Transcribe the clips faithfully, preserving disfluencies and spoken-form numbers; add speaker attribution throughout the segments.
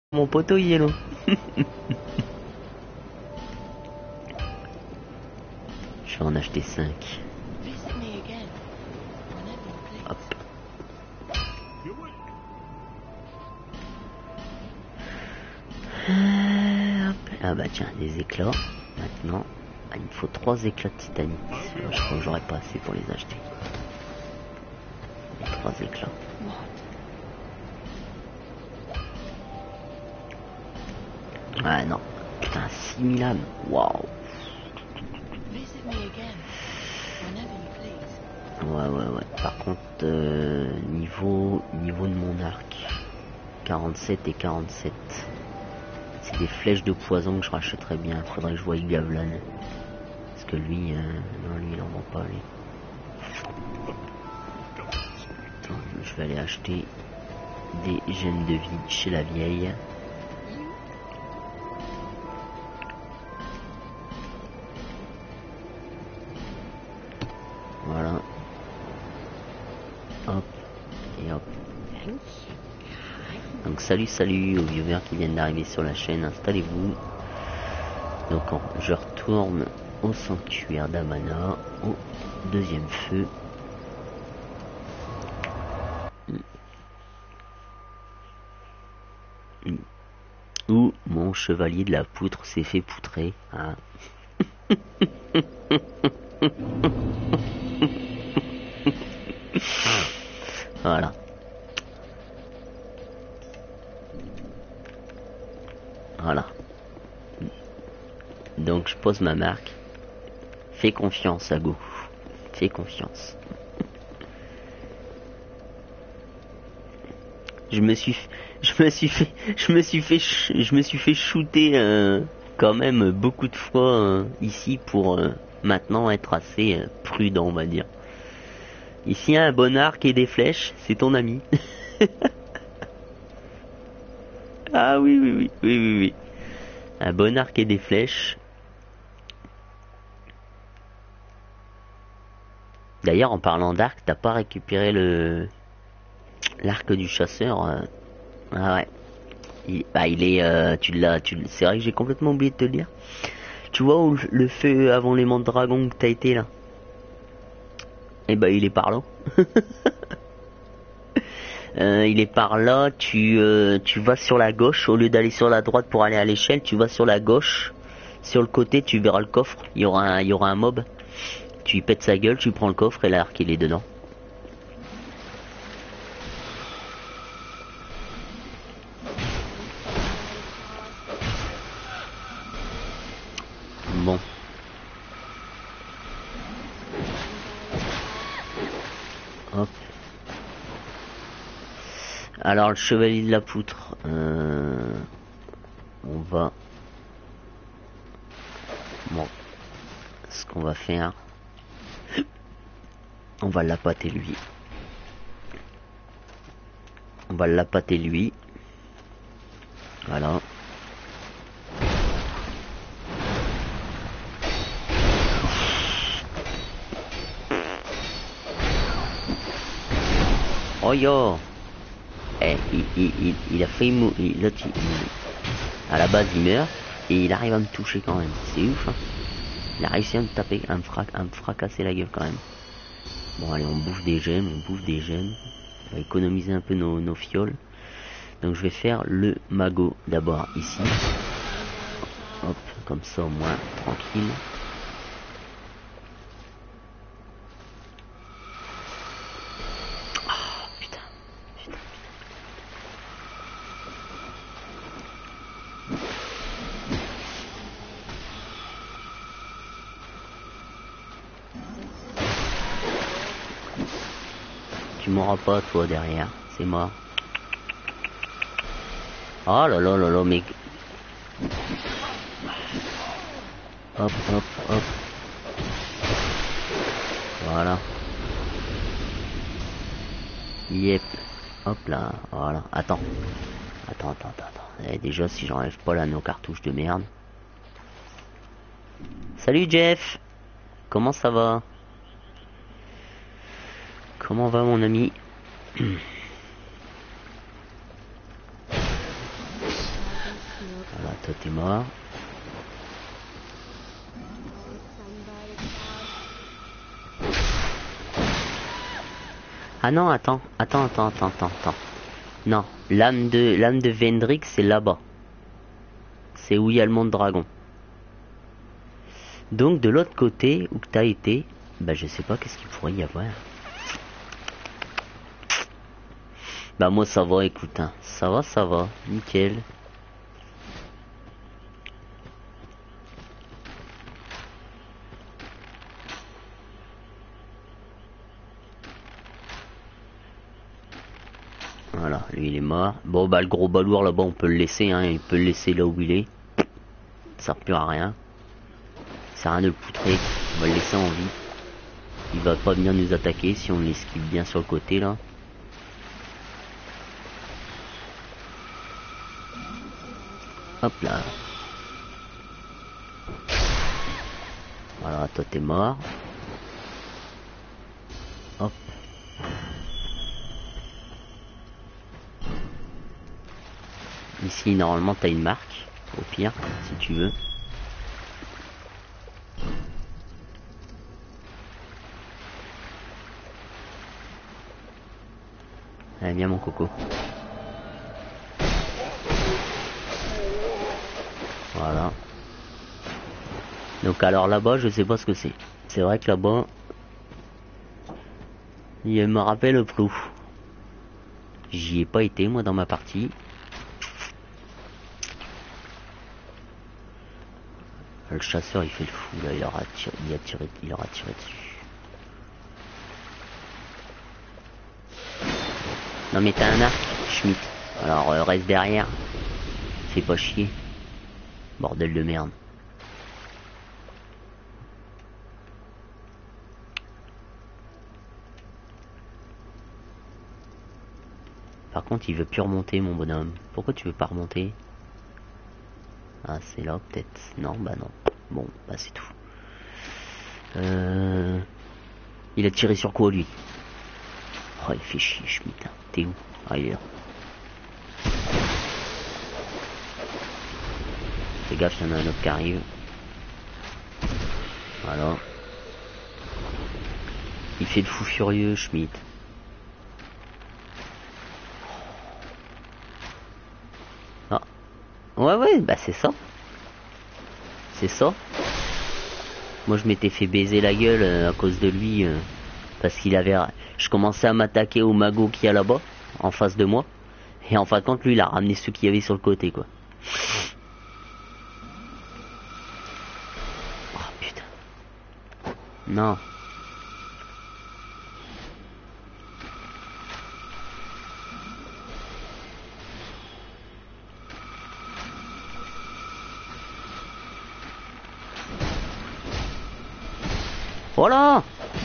Speaker 1: Mon poteau yellow. Je vais en acheter cinq. Hop. Euh, hop. Ah bah tiens, des éclats. Maintenant, ah, il me faut trois éclats de titanite. Je crois que j'aurais pas assez pour les acheter. Les trois éclats. Ah non. Putain, six mille âmes. Waouh. Ouais, ouais, ouais. Par contre, euh, niveau, niveau de mon arc, quarante-sept et quarante-sept. C'est des flèches de poison que je rachèterais bien. Faudrait que je voie Gavlan. Parce que lui, euh, non, lui, il en vend pas, lui. Attends, je vais aller acheter des gènes de vie chez la vieille. Voilà. Hop. Et hop. Donc salut salut aux viewers qui viennent d'arriver sur la chaîne, installez-vous. Donc je retourne au sanctuaire d'Amana, au deuxième feu. Où mon chevalier de la poutre s'est fait poutrer. Hein. Voilà. Voilà. Donc je pose ma marque. Fais confiance à Go. Fais confiance. Je me suis, je me suis fait, je me suis fait, je me suis fait shooter euh, quand même beaucoup de fois euh, ici pour euh, maintenant être assez euh, prudent, on va dire. Ici un bon arc et des flèches, c'est ton ami. Ah oui, oui, oui, oui, oui, oui. Un bon arc et des flèches. D'ailleurs, en parlant d'arc, t'as pas récupéré le l'arc du chasseur. Euh... Ah ouais. Il, bah il est, euh, tu l'as, tu, c'est vrai que j'ai complètement oublié de te le dire. Tu vois où le feu avant l'aimant de dragon que t'as été là? Eh bah il est par là. euh, il est par là. Tu, euh, tu vas sur la gauche au lieu d'aller sur la droite pour aller à l'échelle. Tu vas sur la gauche. Sur le côté, tu verras le coffre. Il y aura un, il y aura un mob. Tu lui pètes sa gueule, tu prends le coffre et l'arc il est dedans. Bon. Hop. Alors le chevalier de la poutre. Euh, on va. Bon. Ce qu'on va faire. On va l'appâter lui. On va l'appâter lui. Voilà. Oh yo. Eh, il, il, il, il a fait mourir. L'autre, à la base, il meurt. Et il arrive à me toucher quand même. C'est ouf, hein. Il a réussi à me taper, à me, frac à me fracasser la gueule quand même. Bon, allez, on bouffe des gemmes, on bouffe des gemmes. On va économiser un peu nos, nos fioles. Donc, je vais faire le magot d'abord ici. Hop, comme ça au moins, tranquille. Oh, putain, putain, putain. Tu m'auras pas, toi, derrière. C'est mort. Oh là là là là, mais... Hop, hop, hop. Voilà. Yep. Hop là, voilà. Attends. Attends, attends, attends. Et déjà, si j'enlève pas là nos cartouches de merde. Salut Jeff. Comment ça va? Comment va mon ami? toi t'es mort. Ah non, attends, attends, attends, attends, attends, attends. Non, l'âme de l'âme de Vendrick, c'est là-bas. C'est où il y a le monde dragon. Donc de l'autre côté, où que t'as été, bah je sais pas qu'est-ce qu'il pourrait y avoir. Bah moi ça va, écoute, hein. Ça va, ça va, nickel. Voilà, lui il est mort. Bon bah le gros balourd là-bas on peut le laisser, hein, il peut le laisser là où il est. Ça sert plus à rien. Ça sert à rien de le poutrer, on va le laisser en vie. Il va pas venir nous attaquer si on l'esquive bien sur le côté là. Hop là. Voilà, toi t'es mort. Hop. Ici normalement t'as une marque, au pire, si tu veux. Allez, viens mon coco. Voilà. Donc alors là-bas, je sais pas ce que c'est. C'est vrai que là-bas, il me rappelle flou. J'y ai pas été moi dans ma partie. Le chasseur il fait le fou là, il aura tiré, il a tiré, il aura tiré dessus. Non mais t'as un arc, Schmitt. Alors euh, reste derrière. Fais pas chier. Bordel de merde. Par contre il veut plus remonter mon bonhomme. Pourquoi tu veux pas remonter? Ah c'est là peut-être. Non bah non. Bon bah c'est tout. Euh... Il a tiré sur quoi lui? Oh il fait chier Schmitt. Hein. T'es où? Ah il est là. Fais gaffe, il y en a un autre qui arrive. Voilà. Il fait le fou furieux, Schmitt. Ah. Ouais, ouais, bah c'est ça. C'est ça. Moi, je m'étais fait baiser la gueule euh, à cause de lui. Euh, parce qu'il avait... Je commençais à m'attaquer au magot qu'il y a là-bas, en face de moi. Et en fin de compte, lui, il a ramené ceux qu'il y avait sur le côté, quoi. Oh, putain. Non. Voilà.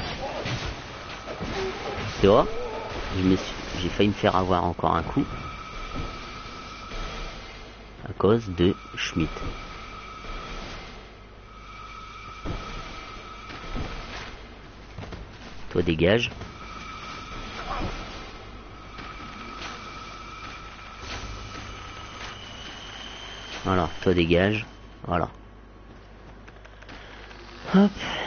Speaker 1: Tu vois, je me suis... j'ai failli me faire avoir encore un coup. À cause de Schmitt. Toi dégage. Voilà, toi dégage. Voilà. Hop.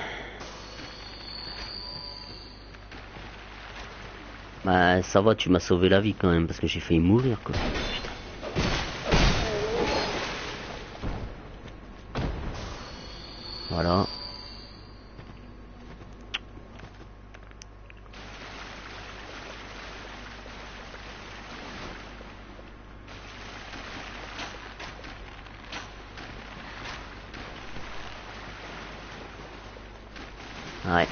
Speaker 1: Bah ça va, tu m'as sauvé la vie quand même parce que j'ai failli mourir quoi. Putain. Voilà. Ouais.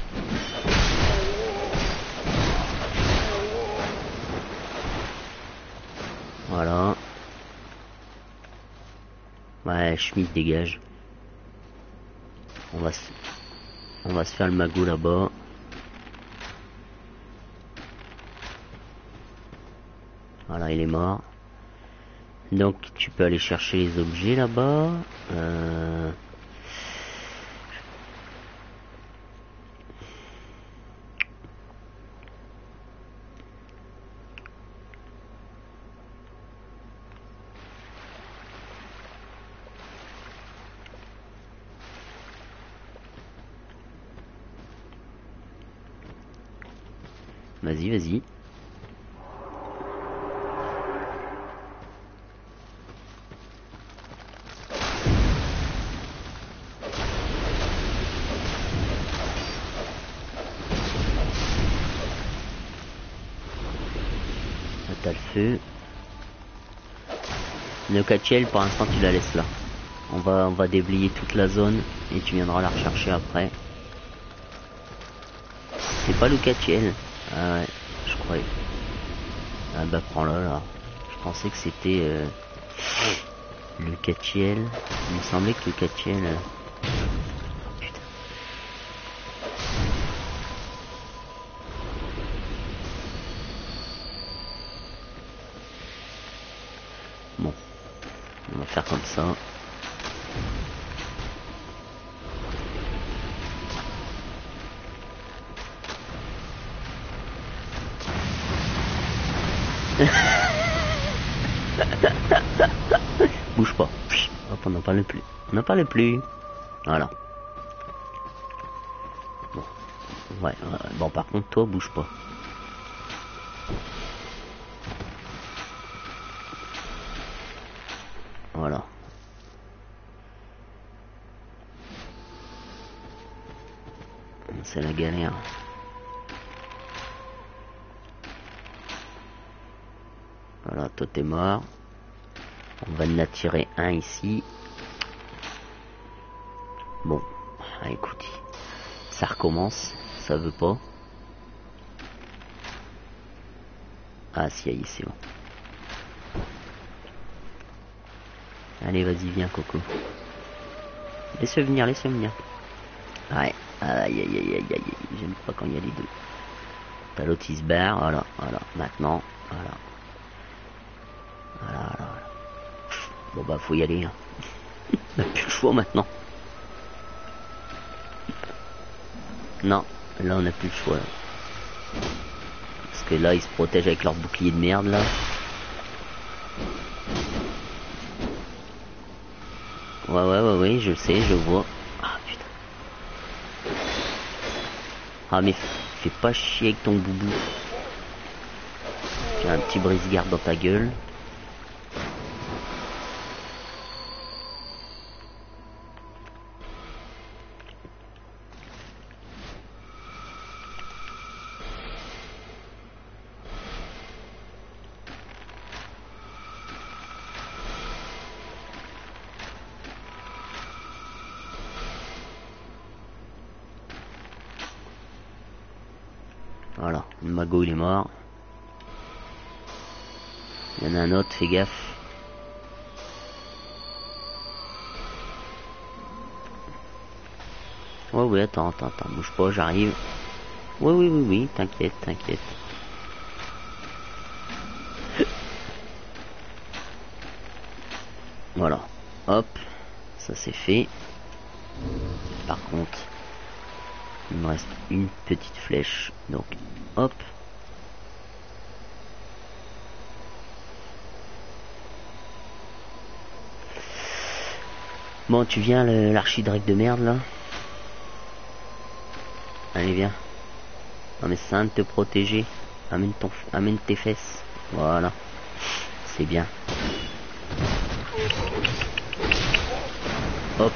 Speaker 1: Voilà. Ouais, Schmitt dégage. On va se... On va se faire le magot là-bas. Voilà, il est mort. Donc tu peux aller chercher les objets là-bas. Euh... Vas-y, vas-y. T'as le feu. Le Catchel, pour l'instant, tu la laisses là. On va, on va déblayer toute la zone et tu viendras la rechercher après. C'est pas le Catchel. Ah ouais, je croyais. Ah bah prends-le là. Je pensais que c'était euh, le Catchel. Il me semblait que le Catchel... Euh... Putain. Bon. On va faire comme ça. Bouge pas. Hop, on n'en parle plus. On n'en parle plus. Voilà. Bon. Ouais, ouais. Bon, par contre, toi, bouge pas. Voilà. C'est la galère. Voilà, toi t'es mort. On va en attirer un ici. Bon, ah, écoute, ça recommence, ça veut pas. Ah si, aïe, c'est bon. Allez, vas-y, viens, Coco. Laisse-le venir, laisse-le venir. Ouais, aïe, aïe, aïe, aïe, aïe, j'aime pas quand il y a les deux. T'as l'autre, il se barre, voilà, voilà, maintenant, voilà. Voilà, voilà, voilà. Bon bah, faut y aller, hein. On n'a plus le choix maintenant. Non, là on n'a plus le choix. Là. Parce que là ils se protègent avec leur bouclier de merde là. Ouais ouais ouais ouais, je sais, je vois. Ah putain. Ah mais fais pas chier avec ton boubou. J'ai un petit brise-garde dans ta gueule. Voilà, le magot il est mort. Il y en a un autre, fais gaffe. Ouais ouais, attends, attends, attends, bouge pas, j'arrive. Oui oui oui oui, t'inquiète, t'inquiète. Voilà, hop, ça c'est fait. Par contre, il me reste une petite flèche, donc hop. Bon, tu viens l'archidrake de merde là. Allez viens. Non mais c'est un de te protéger. Amène ton, amène tes fesses. Voilà, c'est bien. Hop.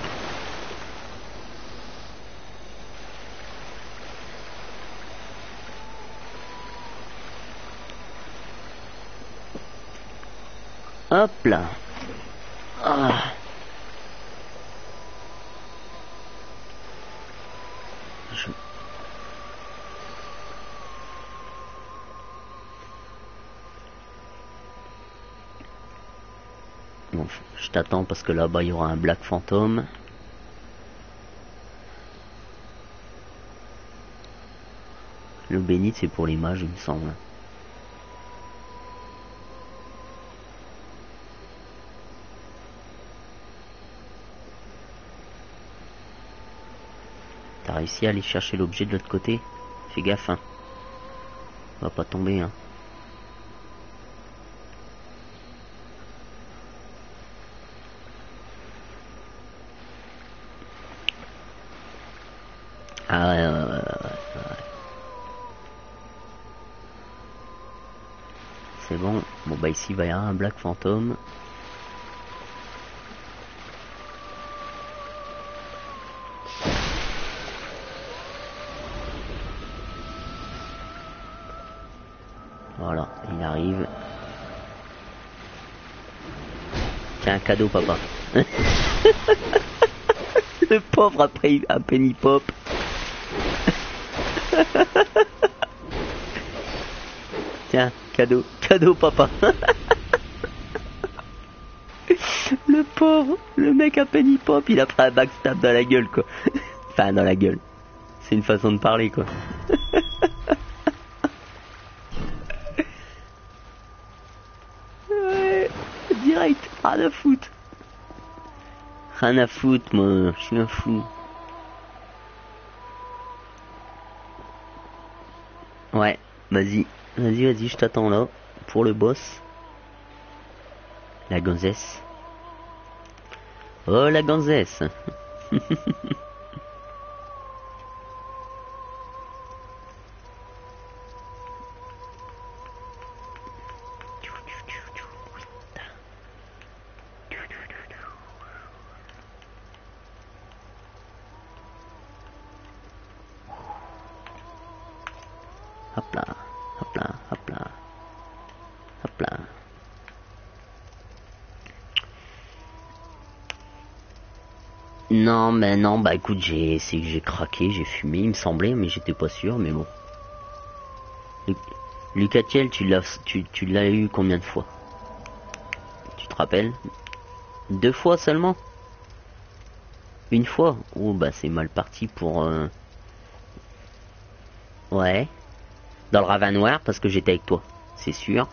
Speaker 1: Hop là. Ah. Je... Bon, je t'attends parce que là-bas il y aura un Black Phantom. Le bénit c'est pour les mages il me semble. T'as réussi à aller chercher l'objet de l'autre côté? Fais gaffe hein. On va pas tomber hein. Ah ouais, ouais, ouais, ouais, ouais. bah ici il va y avoir un Black Phantom. Voilà, il arrive. Tiens, un cadeau, papa. Le pauvre après un penny pop. Tiens, cadeau, cadeau, papa. Le pauvre, le mec à penny pop, il a pris un backstab dans la gueule, quoi. Enfin, dans la gueule. C'est une façon de parler, quoi. Ouais, direct, rien à foutre. Rien à foutre, moi, je suis un fou. Ouais, vas-y, vas-y, vas-y, je t'attends là, pour le boss. La gonzesse. Oh, la gonzesse. Hop là, hop là, hop là, hop là. Non, mais non, bah écoute, j'ai, c'est que j'ai craqué, j'ai fumé, il me semblait, mais j'étais pas sûr, mais bon. Lucatiel, tu l'as, tu, tu l'as eu combien de fois? Tu te rappelles? Deux fois seulement? Une fois? Oh bah c'est mal parti pour... Euh... Ouais. Dans le ravin noir, parce que j'étais avec toi, c'est sûr.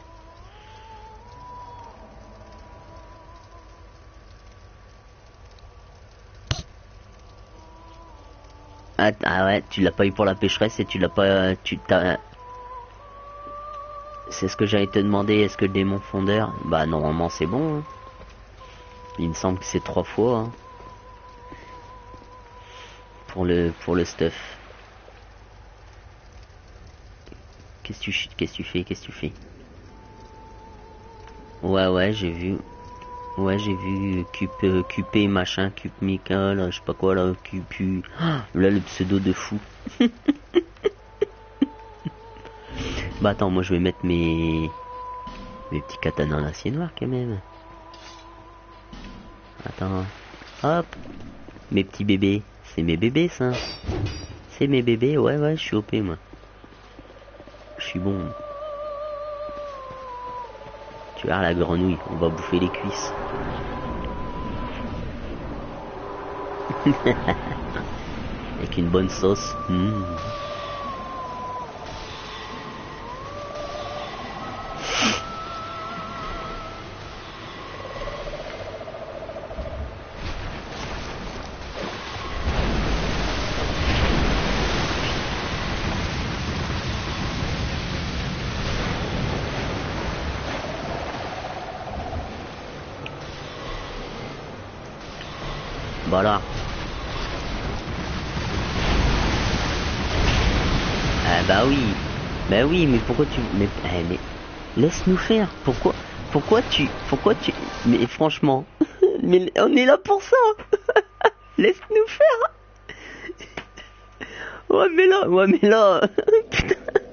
Speaker 1: Ah, ah ouais, tu l'as pas eu pour la pécheresse et tu l'as pas... Tu t'as... C'est ce que j'allais te demander, est-ce que le démon fondeur... Bah normalement c'est bon. Hein. Il me semble que c'est trois fois. Hein. Pour le pour le stuff. Qu'est-ce que tu qu'est-ce que tu fais Qu'est-ce que tu fais Ouais ouais j'ai vu. Ouais j'ai vu Cup euh, Cupé machin, Cup Mika là, je sais pas quoi là, Cupu. Ah, là le pseudo de fou. Bah attends, moi je vais mettre mes mes petits katanas en acier noir quand même. Attends. Hop. Mes petits bébés. C'est mes bébés ça. C'est mes bébés, ouais ouais, je suis O P moi. Je suis bon. Tu vois la grenouille, on va bouffer les cuisses. Avec une bonne sauce. Mmh. Voilà. Ah bah oui. Bah oui, mais pourquoi tu... Mais, eh, mais... Laisse-nous faire. Pourquoi... Pourquoi tu... Pourquoi tu... Mais franchement... Mais on est là pour ça. Laisse-nous faire. Ouais mais là... Ouais mais là... Putain.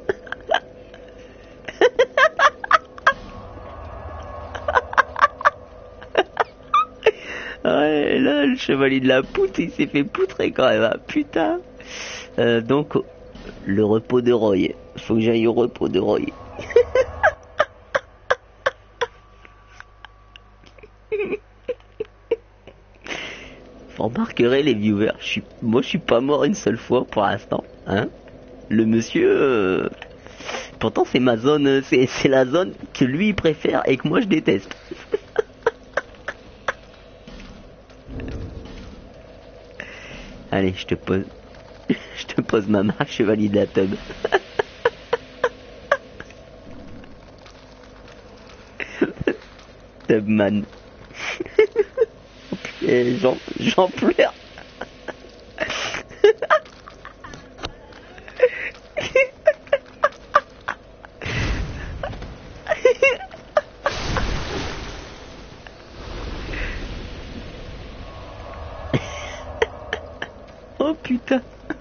Speaker 1: Ouais, là, le chevalier de la poutre, il s'est fait poutrer quand même, hein, putain. Euh, donc, le repos de Roy. Faut que j'aille au repos de Roy. Vous remarquerez les viewers, je suis, moi je suis pas mort une seule fois pour l'instant, hein. Le monsieur, euh, pourtant c'est ma zone, c'est, c'est la zone que lui il préfère et que moi je déteste. Allez, je te pose, je te pose ma marque chevalier de la tub. Tubman. Et j'en, j'en pleure. Oh putain.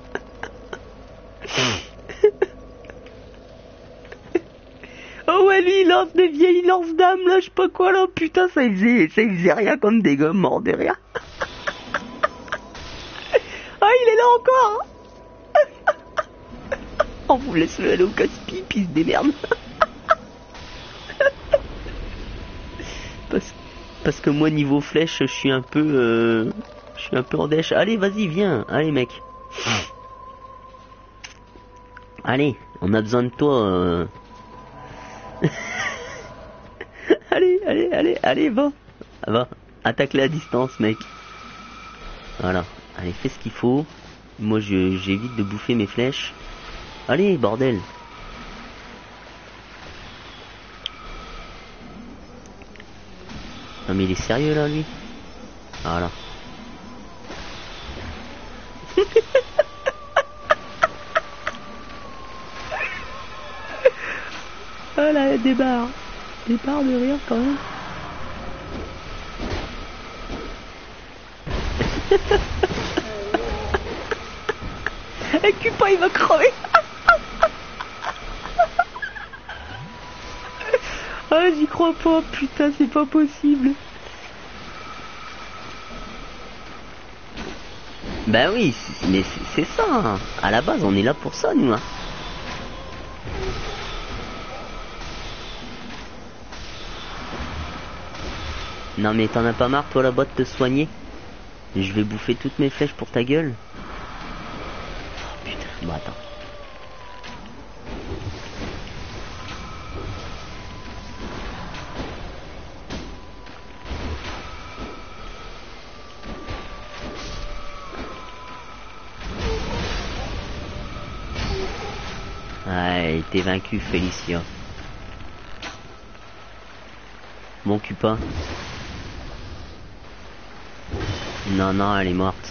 Speaker 1: Oh ouais, lui il lance des vieilles lance-dames là, je sais pas quoi là, putain, ça il faisait, ça il faisait rien comme des gars morts de rire. Ah, il est là encore. On vous laisse le aller au casse-pipe, il se démerde. Parce, parce que moi niveau flèche, je suis un peu, euh, je suis un peu en dèche. Allez, vas-y, viens, allez mec. Allez, on a besoin de toi. Euh... allez, allez, allez, allez, va, va, attaque-les à distance, mec. Voilà, allez, fais ce qu'il faut. Moi, je, j'évite de bouffer mes flèches. Allez, bordel. Non mais il est sérieux là, lui. Voilà. Ah là, des barres. Des barres de rire quand même. Et Cupin il va crever. Ah, j'y crois pas, putain, c'est pas possible. Bah oui, mais c'est ça, hein. À la base on est là pour ça, nous, hein. Non mais t'en as pas marre toi là-bas de te soigner? Je vais bouffer toutes mes flèches pour ta gueule. Oh putain, bon attends. Ouais, t'es vaincu, Félicia. Mon Cupin. Non, non, elle est morte.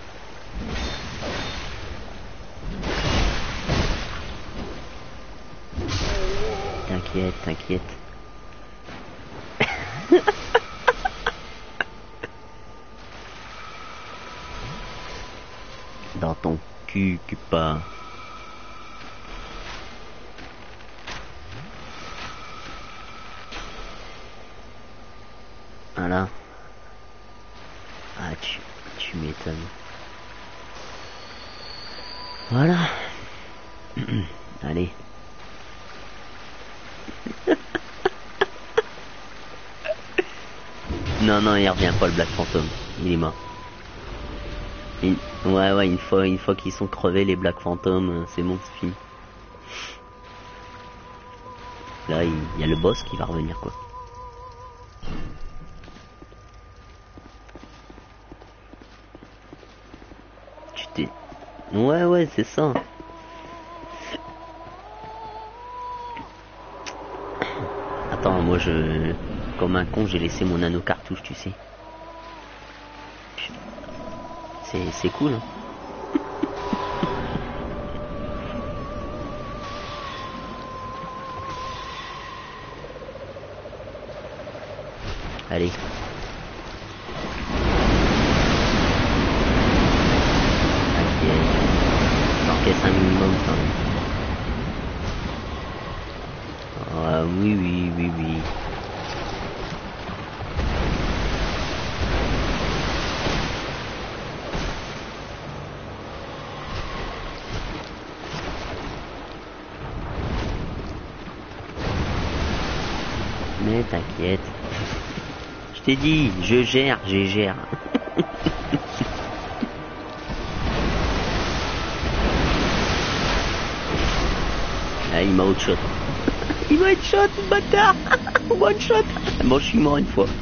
Speaker 1: T'inquiète, t'inquiète. Dans ton cul, Cupin. Voilà. Ah, tu, tu m'étonnes. Voilà. Allez. Non, non, il revient pas le Black Phantom. Il est mort. Il... Ouais, ouais, une fois, une fois qu'ils sont crevés, les Black Phantom, c'est bon, c'est fini. Là, il y a le boss qui va revenir, quoi. Tu t'es... Ouais, ouais, c'est ça. Attends, moi, je... Comme un con, j'ai laissé mon anneau cartouche, tu sais. C'est, c'est cool, hein. Allez. T'inquiète. J'encaisse un minimum quand même. Ah oui, oui, oui, oui. Mais t'inquiète. Je t'ai dit, je gère, je gère. Ah, il m'a outshot. Il m'a headshot, bâtard. One shot. Bon, je suis mort une fois.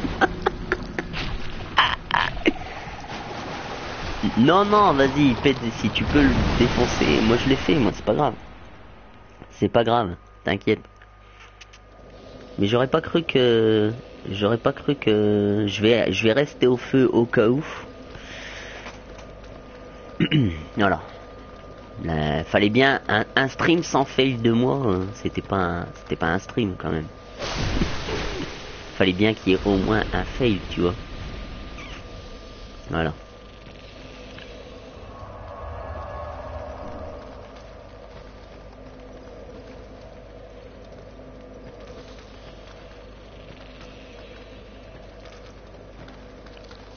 Speaker 1: Non, non, vas-y, pète, si tu peux le défoncer. Moi, je l'ai fait, moi, c'est pas grave. C'est pas grave, t'inquiète. Mais j'aurais pas cru que... J'aurais pas cru que... Je vais, je vais rester au feu au cas où. Voilà. Euh, fallait bien un, un stream sans fail de moi. Euh, c'était pas un, c'était pas un stream quand même. Fallait bien qu'il y ait au moins un fail, tu vois. Voilà.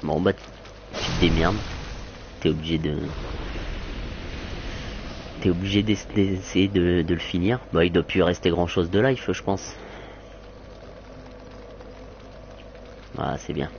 Speaker 1: Bon bah tu te démerdes. T'es obligé de... T'es obligé d'essayer de, de le finir. Bah il doit plus rester grand chose de life je pense. Ah c'est bien.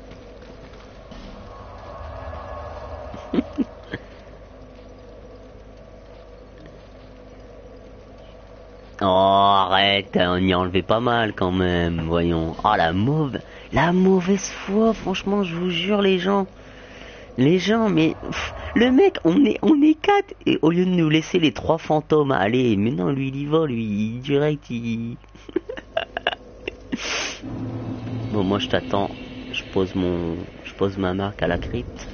Speaker 1: Oh arrête, on y a enlevé pas mal quand même, voyons. Oh la mauvaise, la mauvaise foi, franchement je vous jure les gens. Les gens, mais pff, le mec, on est on est quatre et au lieu de nous laisser les trois fantômes, allez, mais non lui il y va, lui direct il... Bon moi je t'attends, je pose mon, je pose ma marque à la crypte.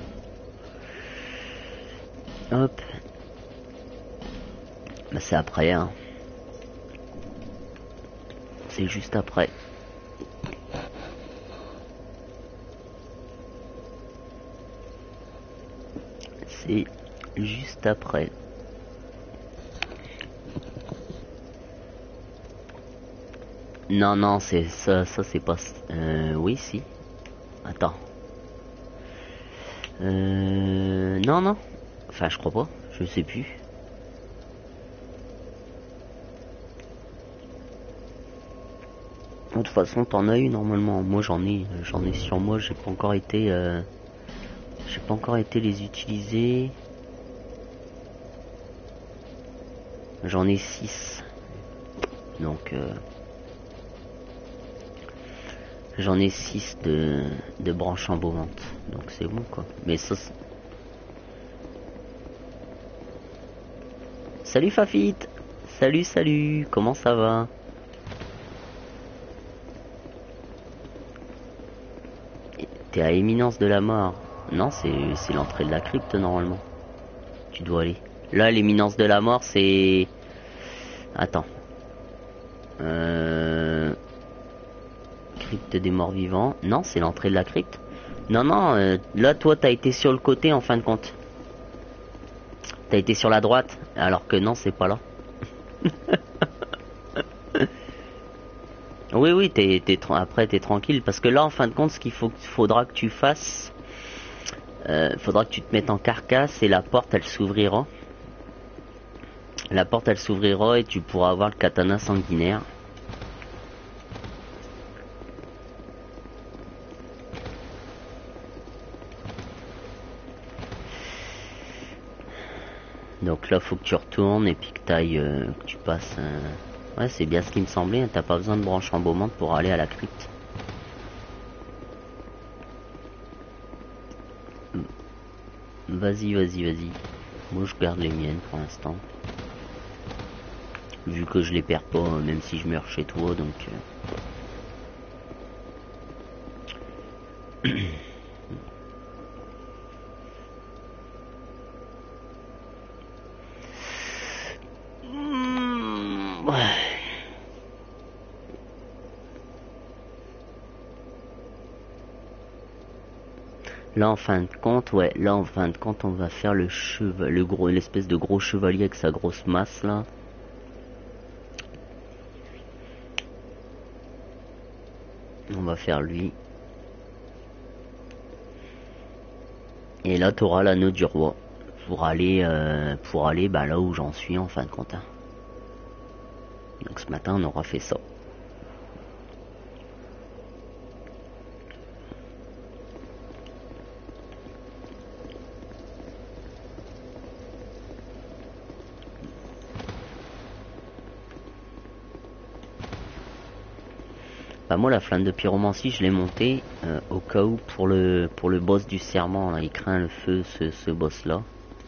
Speaker 1: Hop. Bah c'est après hein. C'est juste après. C'est juste après. Non, non, c'est ça, ça c'est pas... Euh, oui, si. Attends. Euh, non, non. Enfin, je crois pas. Je sais plus. De toute façon, t'en as eu normalement. Moi, j'en ai, j'en ai sur moi. J'ai pas encore été, euh, j'ai pas encore été les utiliser. J'en ai six. Donc, euh, j'en ai six de, de branches embaumantes. Donc c'est bon quoi. Mais ça. Salut Fafit. Salut, salut. Comment ça va? T'es à éminence de la mort. Non, c'est l'entrée de la crypte normalement. Tu dois aller. Là, l'éminence de la mort, c'est... Attends. Euh... Crypte des morts vivants. Non, c'est l'entrée de la crypte. Non, non, euh, là, toi, t'as été sur le côté en fin de compte. T'as été sur la droite. Alors que non, c'est pas là. Oui, oui, t'es, t'es, après t'es tranquille, parce que là, en fin de compte, ce qu'il faut, faudra que tu fasses, euh, faudra que tu te mettes en carcasse et la porte, elle s'ouvrira. La porte, elle s'ouvrira et tu pourras avoir le katana sanguinaire. Donc là, faut que tu retournes et puis que t'ailles, euh, que tu passes... Euh... Ouais, c'est bien ce qui me semblait, hein, t'as pas besoin de branche embaumante pour aller à la crypte. Vas-y, vas-y, vas-y. Moi, je garde les miennes pour l'instant. Vu que je les perds pas, même si je meurs chez toi, donc... Euh... Là en fin de compte, ouais, là en fin de compte, on va faire le cheval, le gros, l'espèce de gros chevalier avec sa grosse masse là. On va faire lui. Et là, tu auras l'anneau du roi pour aller, euh, pour aller, bah là où j'en suis en fin de compte. Hein. Donc ce matin, on aura fait ça. Bah moi la flamme de pyromancie je l'ai montée euh, au cas où pour le pour le boss du serment là, il craint le feu ce, ce boss là.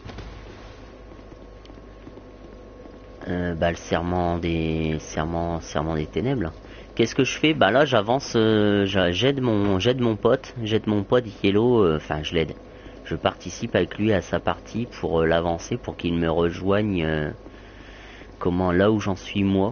Speaker 1: Euh, bah le serment des serment serment des ténèbres. Qu'est-ce que je fais? Bah là j'avance, euh, j'aide mon j'aide mon pote, j'aide mon pote Yellow, enfin euh, je l'aide. Je participe avec lui à sa partie pour euh, l'avancer pour qu'il me rejoigne euh, comment là où j'en suis moi.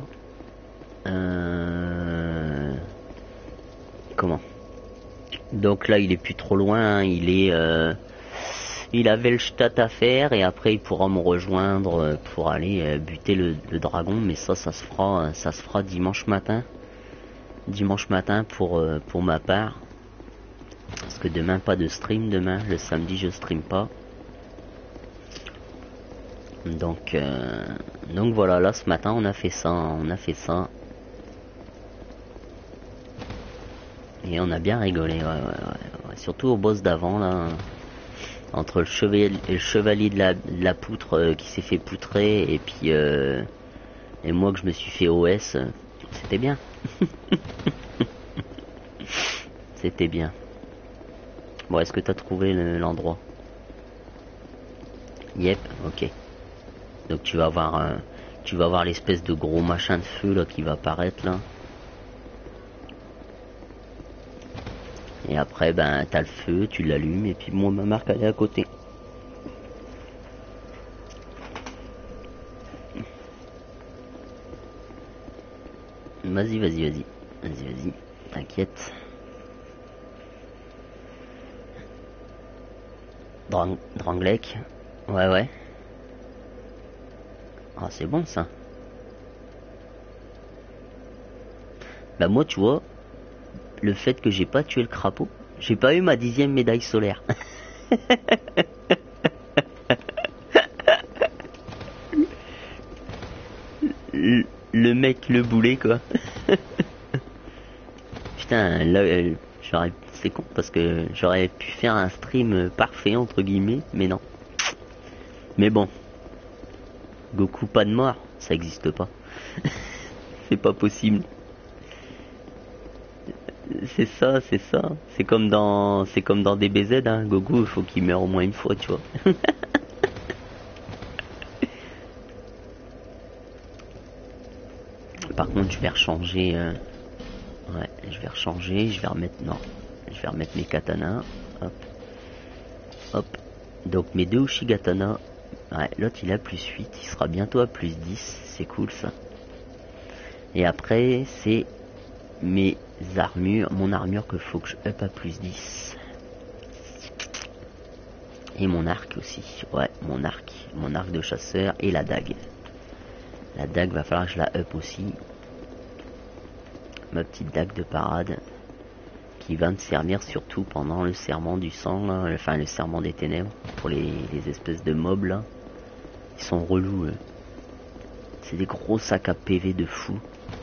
Speaker 1: Euh... Comment? Donc là il est plus trop loin, hein, il est euh, il avait le stat à faire et après il pourra me rejoindre euh, pour aller euh, buter le, le dragon, mais ça ça se fera ça se fera dimanche matin. Dimanche matin pour euh, pour ma part. Parce que demain pas de stream, demain le samedi je stream pas. Donc euh, donc voilà, là ce matin on a fait ça, on a fait ça. Et on a bien rigolé, ouais, ouais, ouais, ouais. Surtout au boss d'avant là. Entre le chevalier, le chevalier de la, de la poutre euh, qui s'est fait poutrer et puis euh, et moi que je me suis fait O S, euh, c'était bien. C'était bien. Bon, est-ce que t'as trouvé l'endroit? Yep, ok. Donc tu vas avoir euh, tu vas avoir l'espèce de gros machin de feu là qui va apparaître là. Et après ben t'as le feu, tu l'allumes et puis moi ma marque elle est à côté. Vas-y, vas-y, vas-y. Vas-y, vas-y. T'inquiète. Drang Dranglek. Ouais, ouais. Ah, c'est bon ça. Bah moi, tu vois, le fait que j'ai pas tué le crapaud, j'ai pas eu ma dixième médaille solaire. le, le mec, le boulet, quoi. Putain, là, euh, j'aurais... C'est con parce que j'aurais pu faire un stream parfait, entre guillemets, mais non. Mais bon. Goku pas de mort, ça existe pas. C'est pas possible. C'est ça, c'est ça. C'est comme dans, c'est comme dans D B Z, hein. Goku, il faut qu'il meure au moins une fois, tu vois. Par contre, je vais rechanger. Euh... Ouais, je vais rechanger. Je vais remettre. Non, je vais remettre mes katanas. Hop, hop. Donc mes deux Ushigatana. Ouais, l'autre il a plus huit. Il sera bientôt à plus dix. C'est cool ça. Et après, c'est mes armures, mon armure que faut que je up à plus dix. Et mon arc aussi. Ouais, mon arc. Mon arc de chasseur et la dague. La dague va falloir que je la up aussi. Ma petite dague de parade. Qui va me servir surtout pendant le serment du sang, là. Enfin le serment des ténèbres. Pour les, les espèces de mobs là. Ils sont relous. Eux. C'est des gros sacs à P V de fou.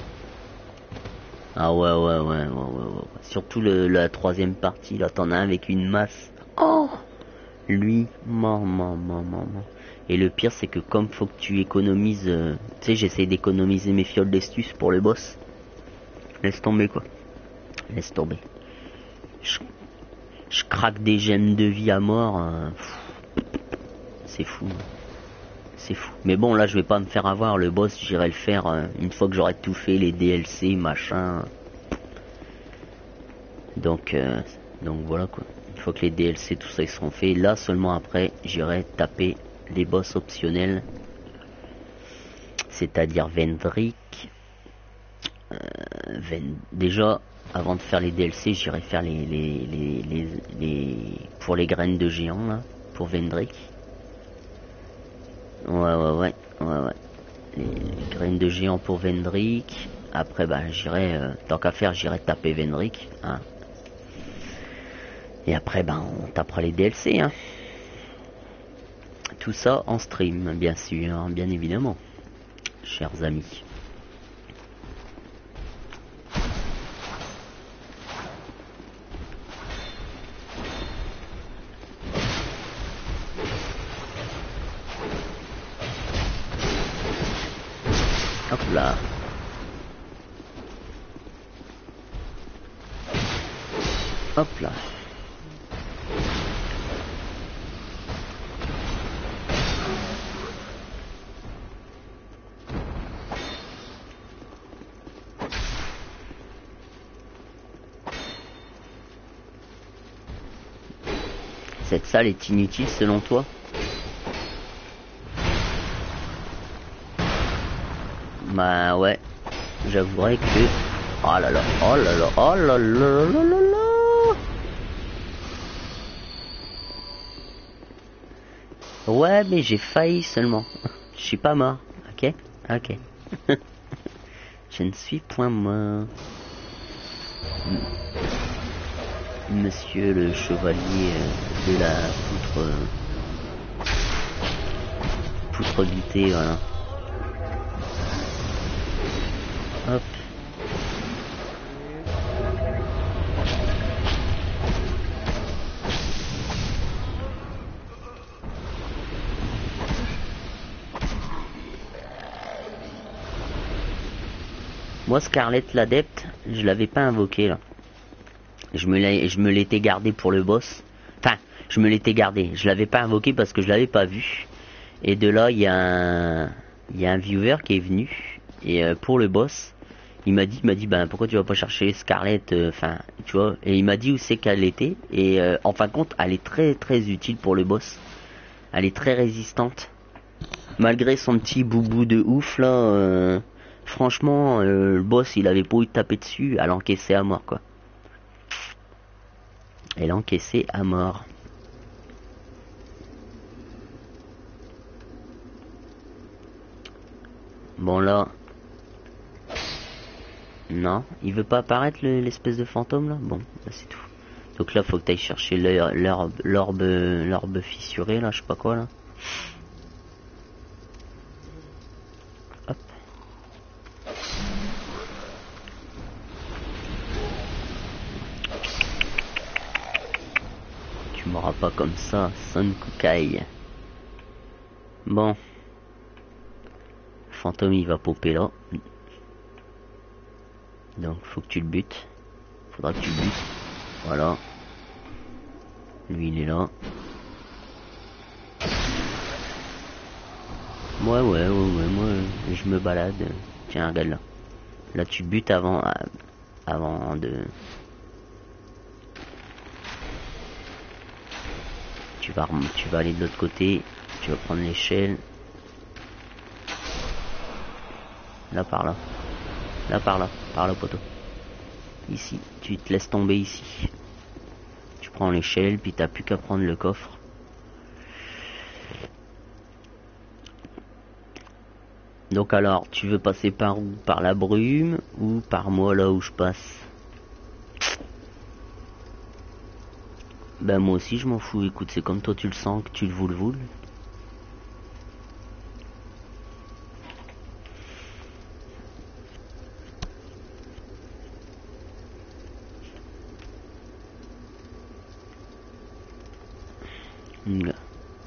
Speaker 1: Ah ouais, ouais, ouais, ouais, ouais, ouais. Surtout le, la troisième partie, là, t'en as un avec une masse. Oh, lui, mort, mort, mort, mort, mort. Et le pire, c'est que comme faut que tu économises... Euh, tu sais, j'essaie d'économiser mes fioles d'estus pour le boss. Laisse tomber, quoi. Laisse tomber. Je, je craque des gemmes de vie à mort. Euh, c'est fou. C'est fou. Mais bon, là, je vais pas me faire avoir. Le boss, j'irai le faire euh, une fois que j'aurai tout fait, les D L C, machin. Donc, euh, donc voilà quoi. Une fois que les D L C, tout ça, ils seront faits, là seulement après, j'irai taper les boss optionnels. C'est-à-dire Vendrick. Euh, Ven... Déjà, avant de faire les D L C, j'irai faire les, les, les, les, les... pour les graines de géant, là, pour Vendrick. Ouais, ouais, ouais, ouais, ouais. Les, les graines de géant pour Vendrick. Après, bah, j'irai, euh, tant qu'à faire, j'irai taper Vendrick, hein. Et après, ben, on tapera les D L C, hein. Tout ça en stream, bien sûr, bien évidemment, chers amis. Hop là. Hop là. Cette salle est inutile selon toi? Bah ouais, j'avouerai que... Oh là là, oh là là, oh là là là là là là. Ouais, mais j'ai failli seulement. Je suis pas mort, ok? Ok. Je ne suis point mort. monsieur le chevalier euh, de la poutre euh, poutre bitée, voilà. Hop. Moi, Scarlet l'adepte, je l'avais pas invoqué là. Je me l'ai, je me l'étais gardé pour le boss. Enfin, je me l'étais gardé. Je l'avais pas invoqué parce que je l'avais pas vu. Et de là, il y a un, il y a un viewer qui est venu et euh, pour le boss, il m'a dit, il m'a dit, ben pourquoi tu vas pas chercher Scarlet, enfin, euh, tu vois. Et il m'a dit où c'est qu'elle était. Et euh, en fin de compte, elle est très très utile pour le boss. Elle est très résistante. Malgré son petit boubou de ouf là. Euh, Franchement, euh, le boss, il avait pas eu de taper dessus, elle encaissait à mort, quoi. Elle encaissait à mort. Bon, là... Non, il veut pas apparaître, l'espèce de fantôme, là. Bon, là, c'est tout. Donc là, faut que tu ailles chercher l'orbe l'orbe l'orbe fissuré, là, je sais pas quoi, là. Hop. Tu m'auras pas comme ça, Son Kukai. Bon. Fantôme, il va popper là. Donc, faut que tu le butes. Faudra que tu le butes. Voilà. Lui, il est là. Ouais, ouais, ouais, ouais, moi, je me balade. Tiens, regarde là. Là, tu butes avant, avant de... Tu vas, tu vas aller de l'autre côté. Tu vas prendre l'échelle. Là, par là. Là, par là. Par là, poteau. Ici. Tu te laisses tomber ici. Tu prends l'échelle, puis t'as plus qu'à prendre le coffre. Donc alors, tu veux passer par où? Par la brume ou par moi là où je passe? Ben moi aussi je m'en fous, écoute, c'est comme toi tu le sens, que tu le voules voules. Là.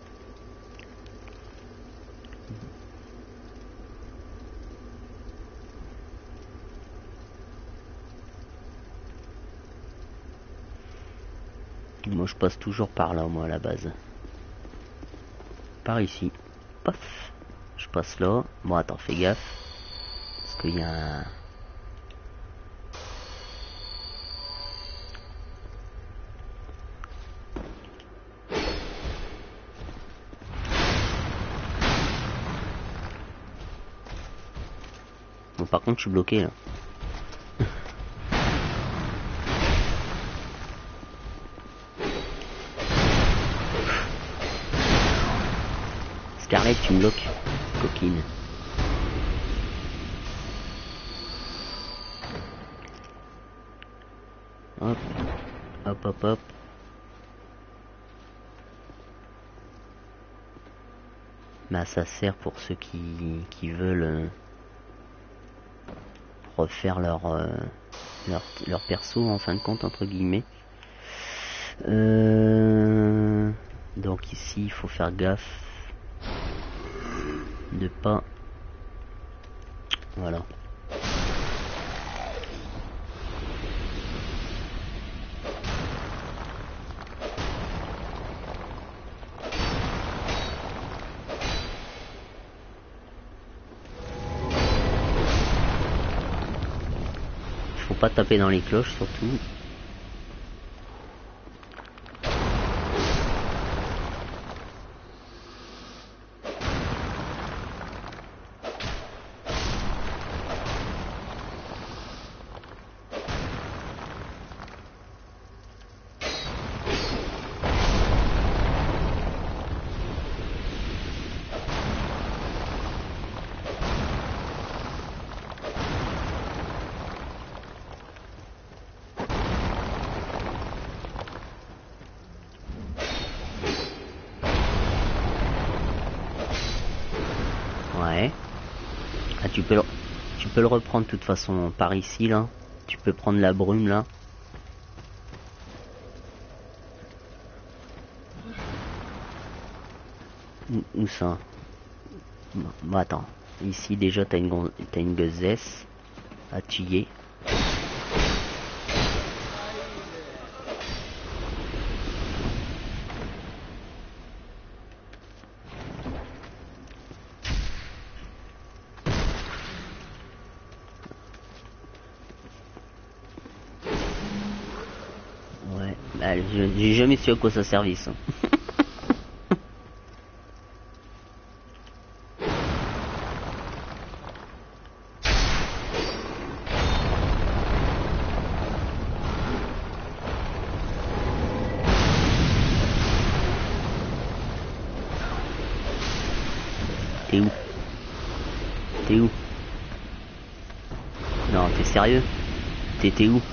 Speaker 1: Moi je passe toujours par là, moi à la base. Par ici. Paf. Je passe là. Bon attends, fais gaffe. Parce qu'il y a un... Bon par contre je suis bloqué là. Scarlet, tu me bloques, coquine. Hop, hop, hop, hop. Bah ça sert pour ceux qui, qui veulent euh, refaire leur, euh, leur leur perso en fin de compte entre guillemets. Euh, donc ici il faut faire gaffe de pas, voilà. Faut pas taper dans les cloches surtout. Ouais. Ah, tu peux le, tu peux le reprendre de toute façon par ici là. Tu peux prendre la brume là. Où, où ça? Bon, attends. Ici déjà t'as une t'as une gonzesse à tuer. Ouais, bah, j'ai jamais su à quoi ça servait ça. T'es où? T'es où? Non, t'es sérieux? T'étais où?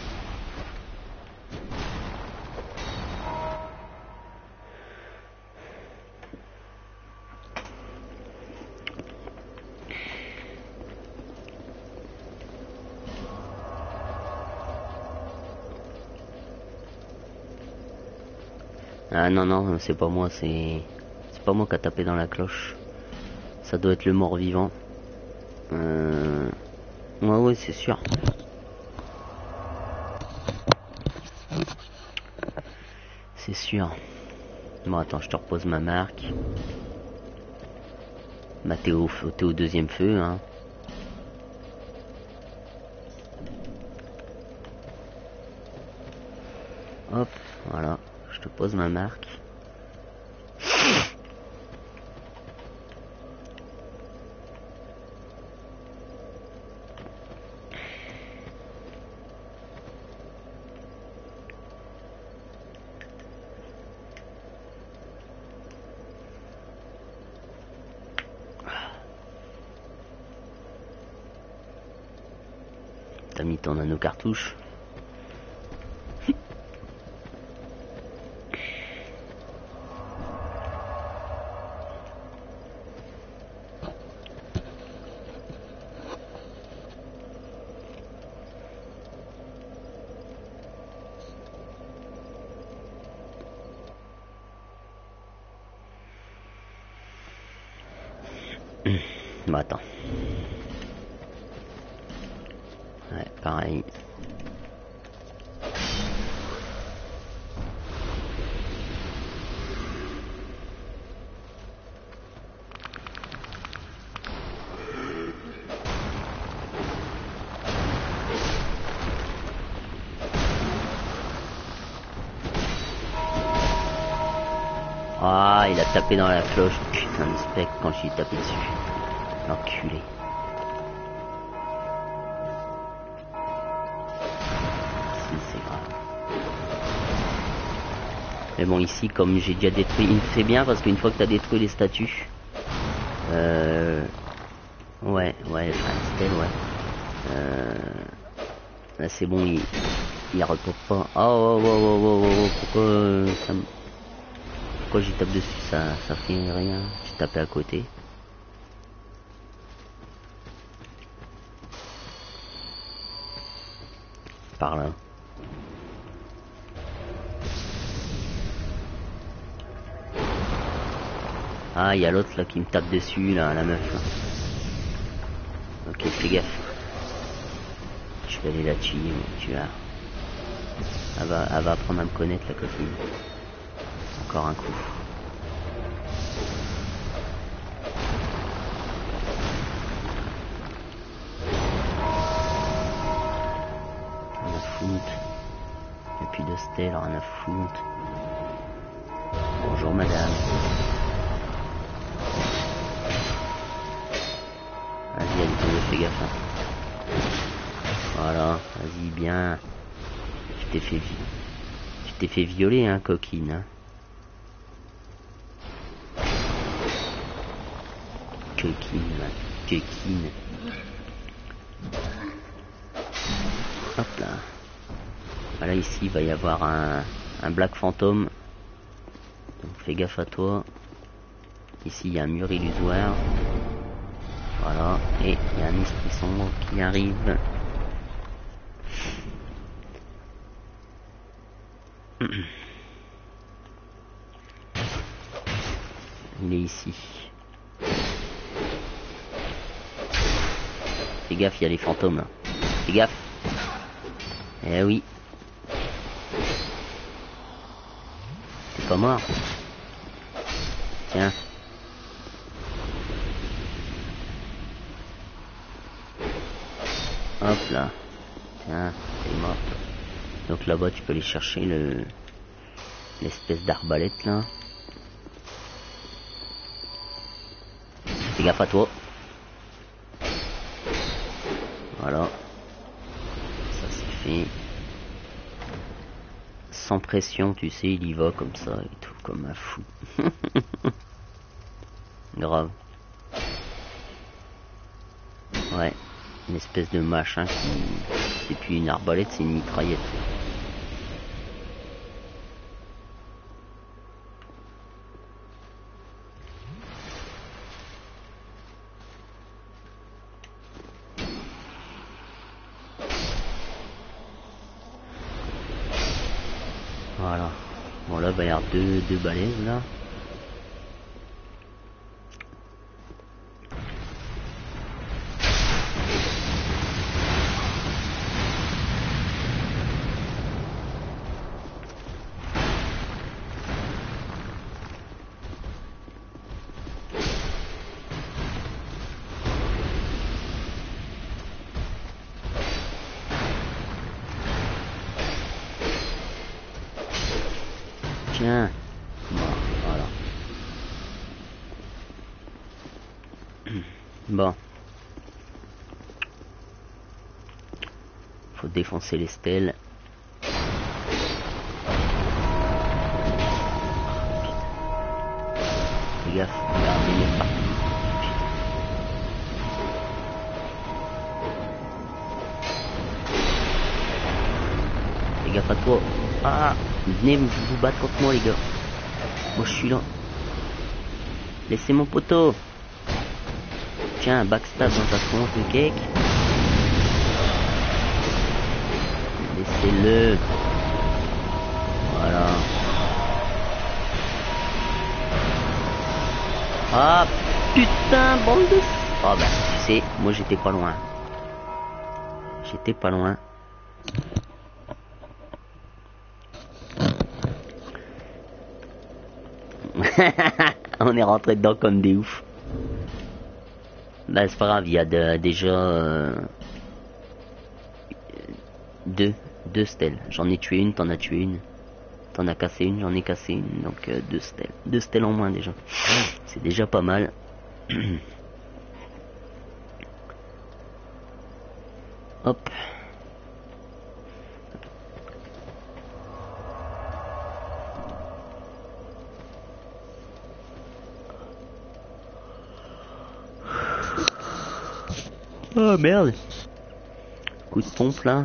Speaker 1: Ah non, non, c'est pas moi, c'est... C'est pas moi qui a tapé dans la cloche. Ça doit être le mort-vivant. Euh... Ouais, ouais, c'est sûr. C'est sûr. Bon, attends, je te repose ma marque. Bah, t'es au, t'es au deuxième feu, hein. Hop, voilà. Je te pose ma marque. T'as mis ton anneau cartouche. Bah attends. Ouais, pareil. Ah, il a tapé dans la cloche. Putain de spectre quand je suis tapé dessus. L'enculé. Si, c'est grave. Mais bon, ici, comme j'ai déjà détruit, il me fait bien parce qu'une fois que tu as détruit les statues, euh, ouais, ouais, enfin, c'était, ouais, euh, là c'est bon, il, il repop pas. Oh, oh, oh, oh, oh, oh, pourquoi euh, ça me, pourquoi j'y tape dessus, ça, ça fait rien. J'ai tapé à côté. Par là. Ah, il y a l'autre là qui me tape dessus, là, la meuf. Là. Ok, fais gaffe. Je vais aller la tuer, mais tu vas... Elle va, elle va apprendre à me connaître, la copine. Encore un coup. Rien à foutre. Il n'y a plus de stèle, rien à foutre. Bonjour madame. Vas-y, allez, tomber, fais gaffe. Hein. Voilà, vas-y, bien. Tu t'es fait vi... Tu t'es fait violer, hein, coquine. Hein. Coquine, là. Coquine. Hop là. Voilà, ici, il va y avoir un, un Black Phantom. Donc, fais gaffe à toi. Ici, il y a un mur illusoire. Voilà, et il y a un esprit sombre qui arrive. Il est ici. Fais gaffe, il y a les fantômes là. Fais gaffe. Eh oui. T'es pas mort. Tiens. Hop là. Tiens, t'es mort. Donc là-bas tu peux aller chercher le l'espèce d'arbalète là. Fais gaffe à toi. Voilà. Ça c'est fait. Sans pression, tu sais, il y va comme ça et tout, comme un fou. Grave. Ouais. Une espèce de machin qui... C'est plus une arbalète, c'est une mitraillette. Voilà. Bon là, il va y avoir deux, deux balaises là. Tiens. Bon, voilà. Bon. Faut défoncer les stèles. Fais gaffe, il y a un délire partout. Fais gaffe à toi. Ah, venez vous, vous battre contre moi les gars. Moi je suis là. Laissez mon poteau. Tiens, un backstab dans ta tronche de cake. Laissez-le. Voilà. Ah putain, bande de... Oh bah tu sais, moi j'étais pas loin. J'étais pas loin. On est rentré dedans comme des oufs. Bah c'est pas grave, il y a de, déjà euh, deux, deux stèles. J'en ai tué une, t'en as tué une. T'en as cassé une, j'en ai cassé une. Donc euh, deux stèles. Deux stèles en moins déjà. C'est déjà pas mal. Hop. Oh merde. Coup de pompe là.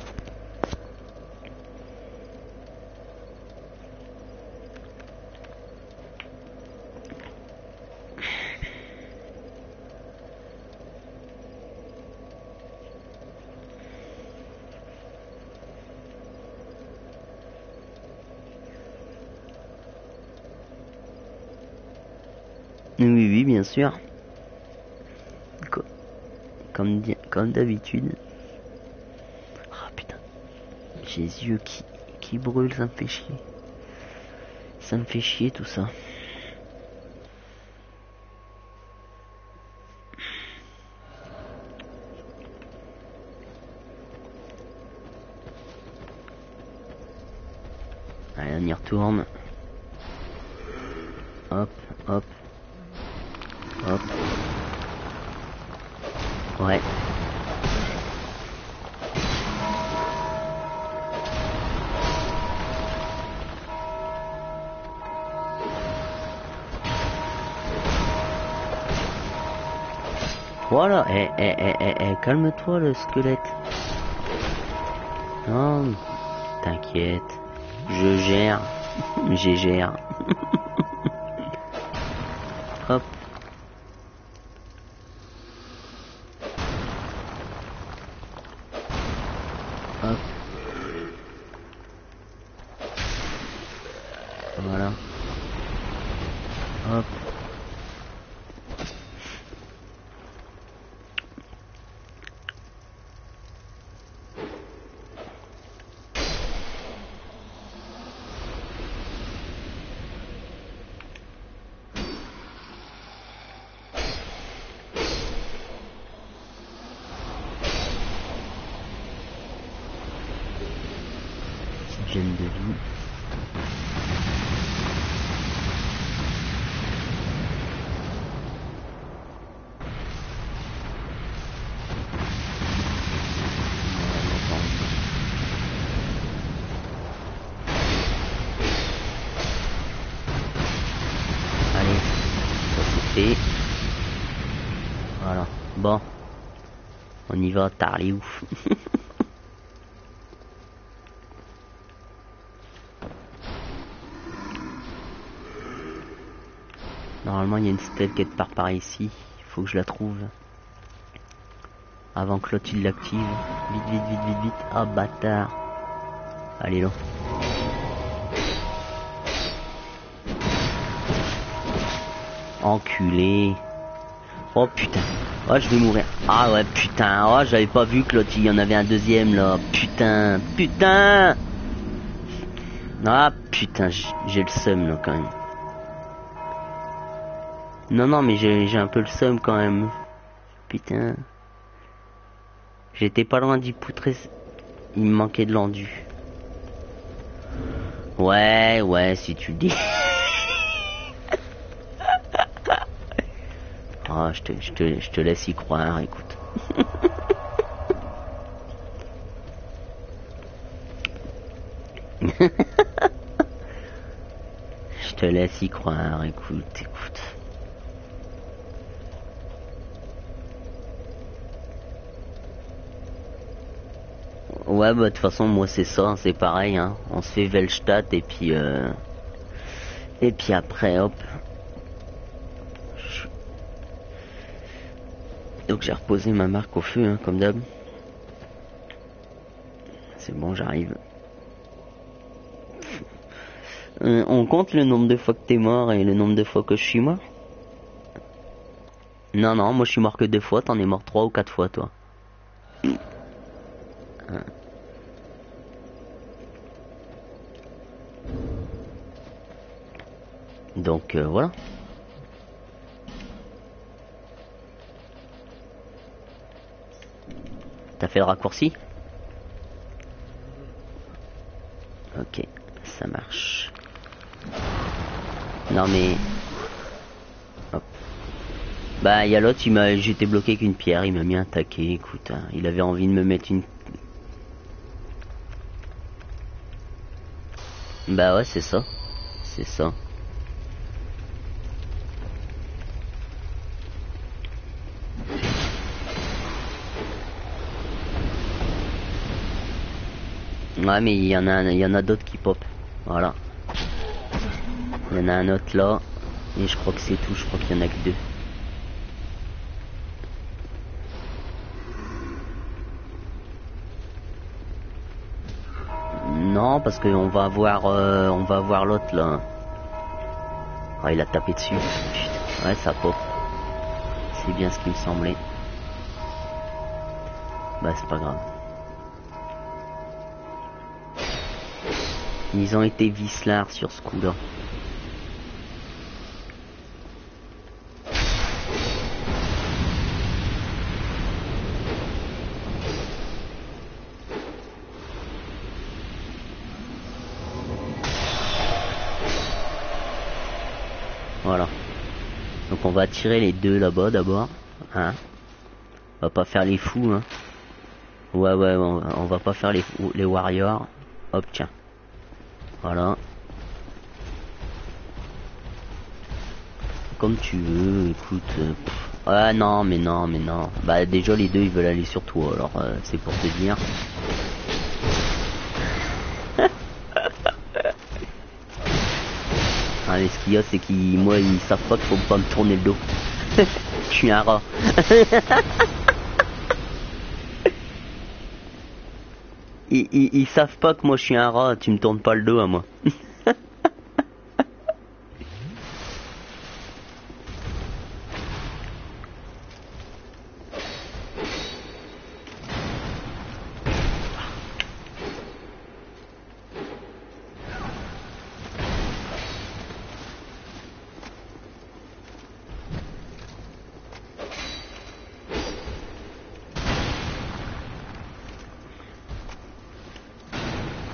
Speaker 1: Oui, oui, bien sûr. Comme, comme d'habitude. Ah putain. J'ai les yeux qui, qui brûlent, ça me fait chier. Ça me fait chier tout ça. Allez, on y retourne. Hop, hop. Hop. Ouais. Voilà, eh, eh, eh, eh, eh, calme-toi le squelette. Non, t'inquiète, je gère, j'ai gère. Hop. Hop. Gemme de vie. Allez, ça c'est fait. Voilà. Bon. On y va, tard les ouf. Normalement il y a une stèle quelque part par ici, il faut que je la trouve. Avant que l'autre il l'active. Vite vite vite vite vite. Ah bâtard. Allez là. Enculé. Oh putain. Oh je vais mourir. Ah ouais putain. Oh j'avais pas vu que l'autre il y en avait un deuxième là. Putain. Putain. Ah putain j'ai le seum là quand même. Non, non, mais j'ai un peu le seum quand même. Putain. J'étais pas loin d'y poutrer. Il me manquait de l'endu. Ouais, ouais, si tu dis. Oh, je te, je te, je te laisse y croire, écoute. Je te laisse y croire, écoute, écoute. Ouais bah de toute façon moi c'est ça, c'est pareil hein. On se fait Velstadt et puis euh... et puis après hop. Donc j'ai reposé ma marque au feu hein, comme d'hab. C'est bon j'arrive. Euh, on compte le nombre de fois que t'es mort et le nombre de fois que je suis mort? Non non moi je suis mort que deux fois, t'en es mort trois ou quatre fois toi. Donc euh, voilà. T'as fait le raccourci? Ok, ça marche. Non mais... Hop. Bah il y a l'autre, il m'a, j'étais bloqué avec une pierre, il m'a mis un taquet, écoute, hein, il avait envie de me mettre une... Bah ouais c'est ça, c'est ça. Ouais mais il y en a, il y en a d'autres qui pop, voilà. Il y en a un autre là, et je crois que c'est tout, je crois qu'il y en a que deux. Non parce qu'on va avoir, euh, on va avoir l'autre là. Ah il a tapé dessus, putain, ouais ça pop. C'est bien ce qui me semblait. Bah c'est pas grave. Ils ont été vicelards sur ce coup là. Voilà. Donc on va tirer les deux là-bas d'abord. Hein. On va pas faire les fous hein. Ouais ouais on, on va pas faire les, les warriors. Hop tiens. Voilà. Comme tu veux, écoute. Euh, ah non mais non mais non. Bah déjà les deux ils veulent aller sur toi alors euh, c'est pour te dire. Ah mais ce qu'il y a c'est qu'ils moi ils savent pas qu'il faut pas me tourner le dos. Je suis un rat. ils, ils, ils savent pas que moi je suis un rat, tu me tournes pas le dos à moi.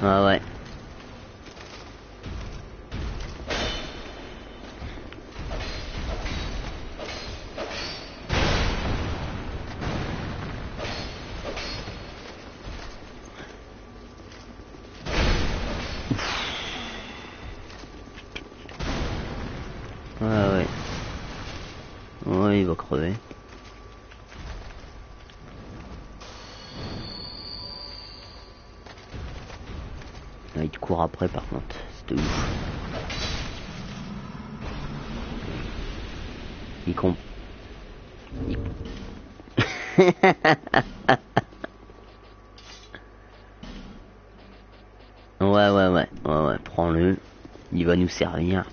Speaker 1: Ah ouais. Ouais ouais. Ouais, il va crever. Là, il te court après par contre, c'était ouf. Il comp... Il... ouais ouais ouais, ouais ouais, prends-le. Il va nous servir.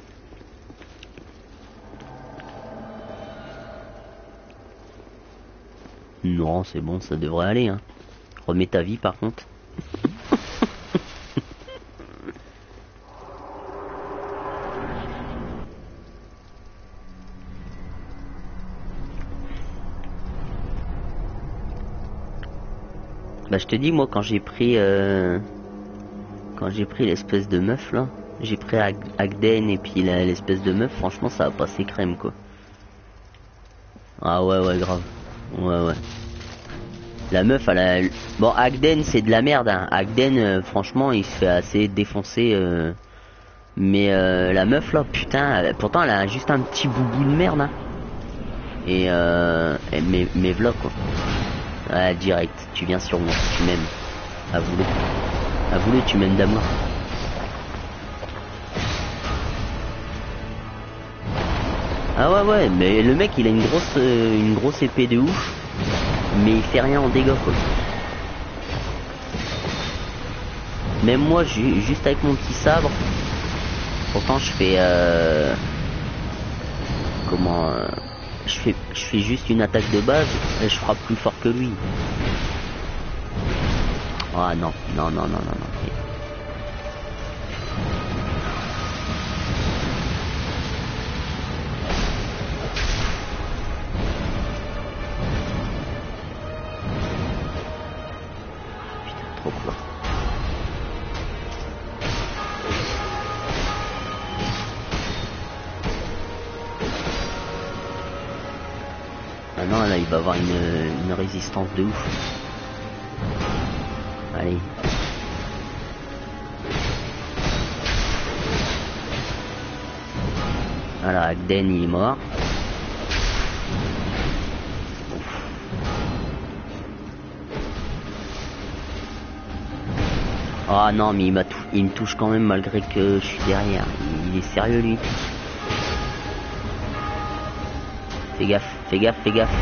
Speaker 1: Non, c'est bon, ça devrait aller, hein. Remets ta vie par contre. Bah je te dis, moi quand j'ai pris euh, quand j'ai pris l'espèce de meuf là, j'ai pris Ag Agden et puis l'espèce de meuf, franchement ça a passé crème quoi. Ah ouais ouais grave. Ouais ouais. La meuf elle a... Bon Agden c'est de la merde hein. Agden euh, franchement il se fait assez défoncer euh... mais euh, la meuf là putain elle... pourtant elle a juste un petit boubou de merde hein. Et euh... et mais, mais v'là quoi. Ah, direct, tu viens sur moi, tu m'aimes. Avoue-le. Avoue-le, tu m'aimes d'amour. Ah ouais ouais, mais le mec il a une grosse euh, une grosse épée de ouf, mais il fait rien en dégâts quoi. Même moi, ju juste avec mon petit sabre, pourtant je fais euh, comment euh, je fais je fais juste une attaque de base et je frappe plus fort que lui. Ah non, non, non, non, non, non. Putain, trop court. Ah non, là il va avoir une, une résistance de ouf. Allez. Voilà, Agden il est mort. Ah non mais il, m'a il me touche quand même malgré que je suis derrière. Il, il est sérieux lui. Fais gaffe, fais gaffe, fais gaffe.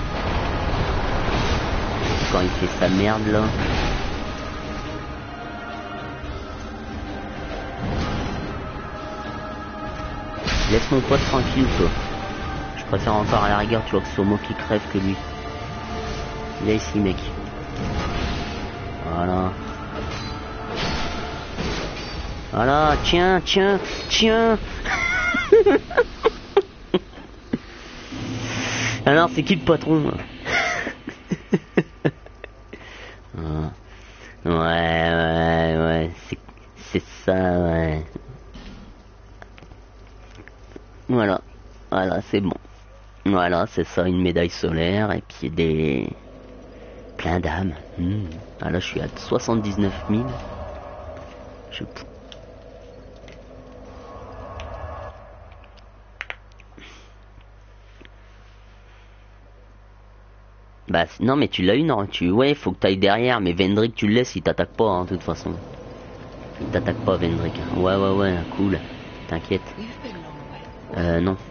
Speaker 1: Quand il fait sa merde là. Laisse mon pote tranquille toi. Je préfère encore à la rigueur, tu vois que c'est moi qui crève que lui. Viens ici mec. Voilà. Voilà, tiens, tiens, tiens. Alors c'est qui le patron? Ouais, ouais, ouais, c'est ça, ouais. Voilà, voilà, c'est bon. Voilà, c'est ça, une médaille solaire et puis des... plein d'âmes. Mmh. Ah là, je suis à soixante-dix-neuf mille. Je... Bah non mais tu l'as eu non, tu ouais faut que t'ailles derrière, mais Vendrick tu le laisses, il t'attaque pas hein, de toute façon. Il t'attaque pas Vendrick. Ouais ouais ouais, cool. T'inquiète. Euh non.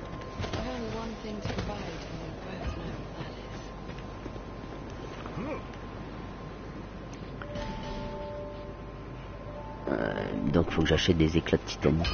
Speaker 1: Euh, donc faut que j'achète des éclats de titanite.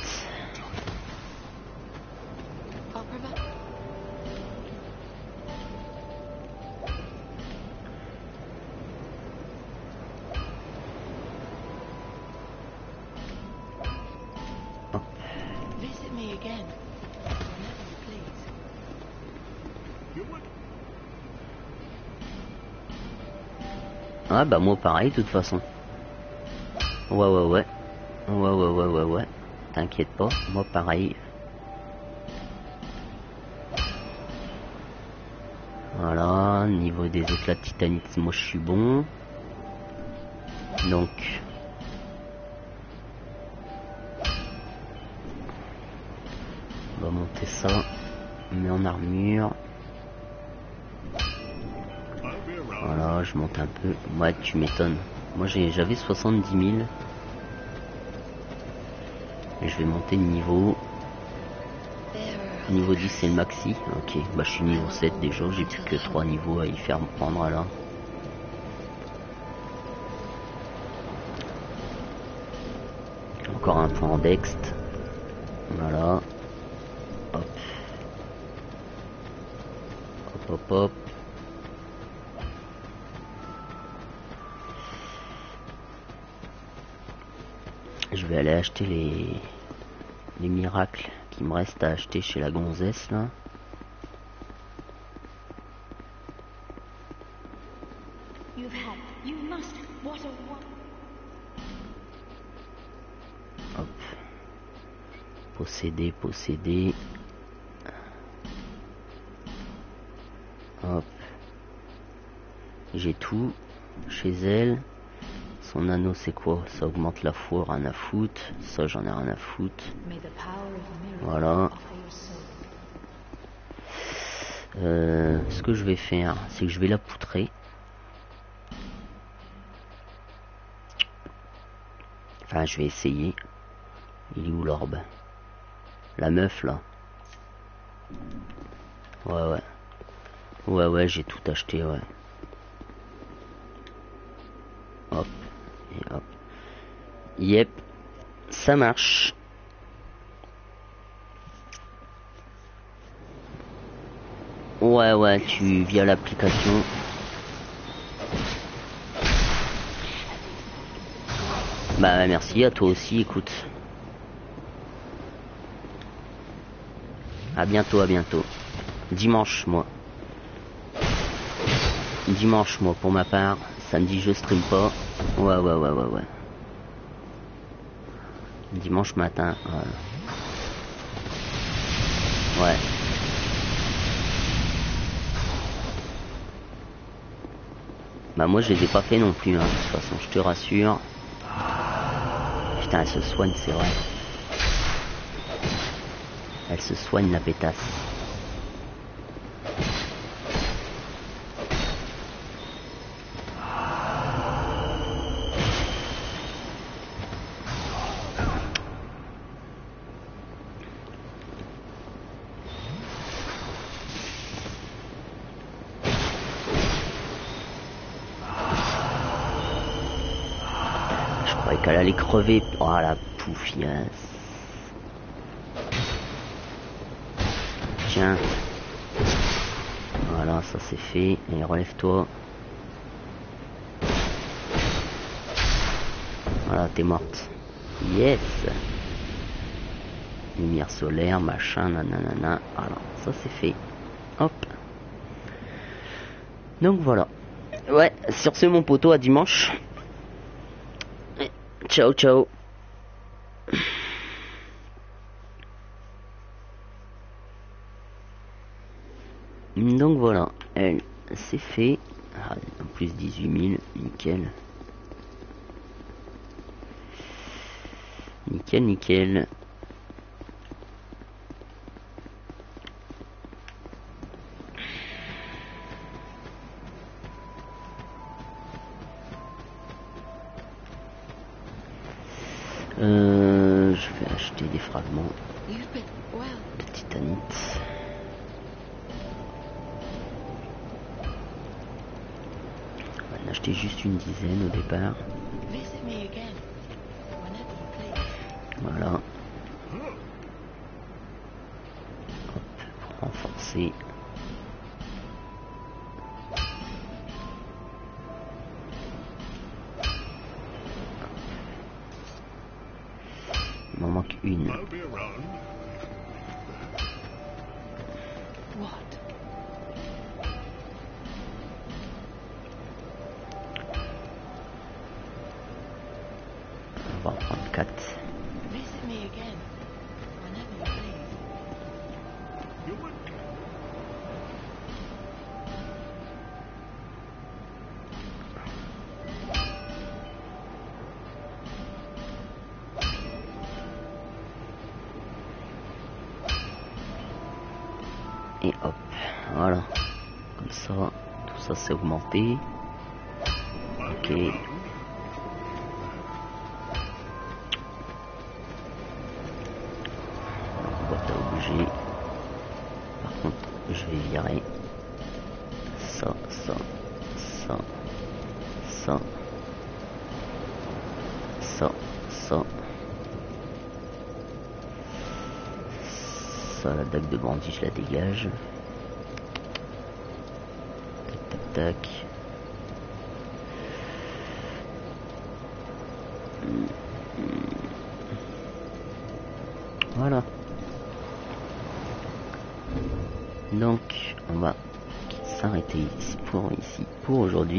Speaker 1: Ah bah moi pareil de toute façon. Ouais, ouais, ouais. Ouais, ouais, ouais, ouais, ouais. T'inquiète pas, moi pareil. Voilà, niveau des éclats de titanite, moi je suis bon. Donc... on va monter ça. On met en armure. Voilà, je monte un peu. Ouais, tu m'étonnes. Moi j'avais soixante-dix mille. Et je vais monter le niveau. Niveau dix c'est le maxi. Ok, bah je suis niveau sept déjà. J'ai plus que trois niveaux à y faire me prendre là. Encore un point en dext. Voilà. Hop. Hop hop hop. Je vais aller acheter les les miracles qui me restent à acheter chez la gonzesse là. Hop. Posséder, posséder. Hop. J'ai tout chez elle. Son anneau c'est quoi? Ça augmente la foi, rien à foutre. Ça j'en ai rien à foutre. Voilà. Euh, ce que je vais faire, c'est que je vais la poutrer. Enfin je vais essayer. Il est où l'orbe? La meuf là. Ouais ouais. Ouais ouais, j'ai tout acheté, ouais. Hop. Et hop. Yep. Ça marche. Ouais ouais, tu via l'application. Bah merci à toi aussi, écoute. À bientôt, à bientôt. Dimanche moi. Dimanche moi pour ma part. Samedi je stream pas. Ouais ouais ouais ouais ouais. Dimanche matin. Voilà. Ouais. Bah moi je les ai pas fait non plus, hein, de toute façon, je te rassure. Putain, elle se soigne, c'est vrai. Elle se soigne la pétasse. Je croyais qu'elle allait crever. Oh la poufiasse. Tiens. Voilà, ça c'est fait. Et relève-toi. Voilà, t'es morte. Yes. Lumière solaire, machin, nanana. Voilà, ça c'est fait. Hop. Donc voilà. Ouais, sur ce mon poteau, à dimanche. Ciao, ciao. Donc voilà, elle, c'est fait. Ah, en plus dix-huit mille, nickel. Nickel, nickel. Euh, je vais acheter des fragments de titanite. On va en acheter juste une dizaine au départ. Voilà. Hop, pour renforcer. Il m'en manque une. quatre. Et hop, voilà, comme ça, tout ça c'est augmenté. Ok. Boîte à bouger. Par contre, je vais virer ça, ça, ça, ça, ça, ça. Ça, la dague de bandit, je la dégage. Tac, tac, tac. Voilà. Donc, on va s'arrêter ici pour ici pour aujourd'hui.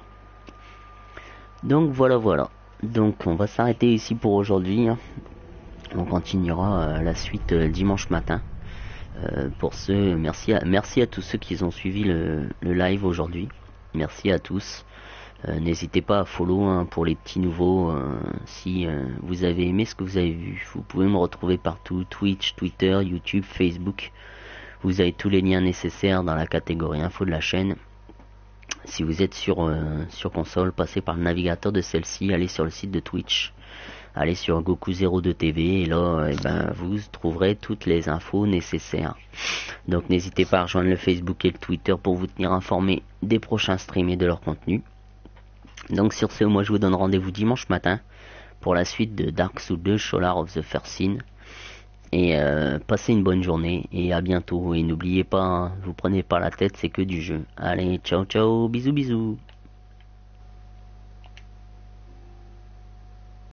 Speaker 1: Donc voilà, voilà. Donc on va s'arrêter ici pour aujourd'hui. On continuera euh, la suite euh, dimanche matin. Euh, pour ceux, merci à, merci à tous ceux qui ont suivi le, le live aujourd'hui. Merci à tous. Euh, N'hésitez pas à follow hein, pour les petits nouveaux. Euh, si euh, vous avez aimé ce que vous avez vu, vous pouvez me retrouver partout. Twitch, Twitter, YouTube, Facebook. Vous avez tous les liens nécessaires dans la catégorie info de la chaîne. Si vous êtes sur, euh, sur console, passez par le navigateur de celle-ci, allez sur le site de Twitch. Allez sur Goku zéro deux T V et là eh ben, vous trouverez toutes les infos nécessaires. Donc n'hésitez pas à rejoindre le Facebook et le Twitter pour vous tenir informé des prochains streams et de leur contenu. Donc sur ce, moi je vous donne rendez-vous dimanche matin pour la suite de Dark Souls deux Solar of the First Sin. Et euh, passez une bonne journée et à bientôt. Et n'oubliez pas, hein, vous prenez pas la tête, c'est que du jeu. Allez, ciao ciao, bisous bisous.